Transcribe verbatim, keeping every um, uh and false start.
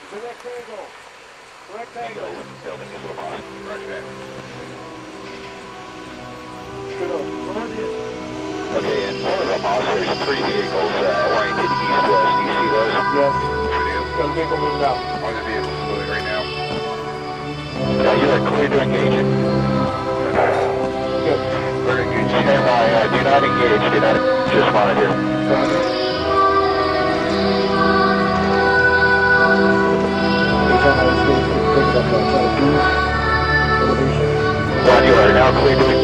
Direct angle. Direct angle. Building is little boss. Roger that. Good on. Run in. Okay, and for the boss, there's three vehicles uh, oriented east-west. Do you see those? Yes. Sure do. Got a vehicle moving out. All the vehicles moving right now. Uh, you are clear to engage it. Good. Very good. Stand by. Uh, do not engage. Do not just monitor. One, you are now clear to engage.